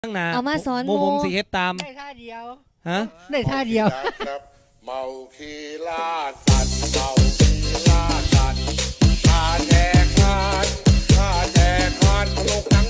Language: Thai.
ตั้งนานเอามาสอนโมผมสีเฮ็ดตามได้ท่าเดียวฮะได้ท่าเดียวเมาคีลาสันเมาคีลาสันข้าแจกคานข้าแจกคานพลุก